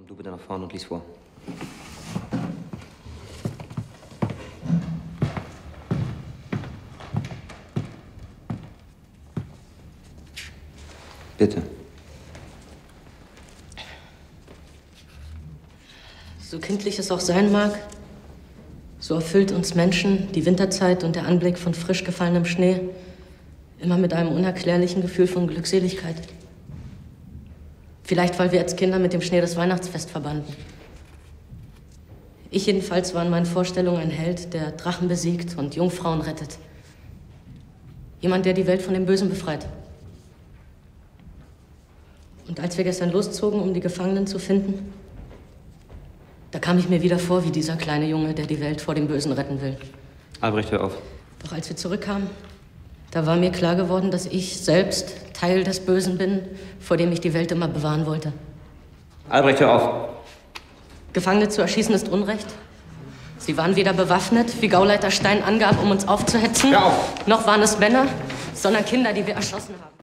Komm du bitte nach vorne und lies vor. Bitte. So kindlich es auch sein mag, so erfüllt uns Menschen die Winterzeit und der Anblick von frisch gefallenem Schnee immer mit einem unerklärlichen Gefühl von Glückseligkeit. Vielleicht, weil wir als Kinder mit dem Schnee das Weihnachtsfest verbanden. Ich jedenfalls war in meinen Vorstellungen ein Held, der Drachen besiegt und Jungfrauen rettet. Jemand, der die Welt von dem Bösen befreit. Und als wir gestern loszogen, um die Gefangenen zu finden, da kam ich mir wieder vor wie dieser kleine Junge, der die Welt vor dem Bösen retten will. Albrecht, hör auf. Doch als wir zurückkamen, da war mir klar geworden, dass ich selbst Teil des Bösen bin, vor dem ich die Welt immer bewahren wollte. Albrecht, hör auf. Gefangene zu erschießen ist Unrecht. Sie waren weder bewaffnet, wie Gauleiter Stein angab, um uns aufzuhetzen, Hör auf. noch waren es Männer, sondern Kinder, die wir erschossen haben.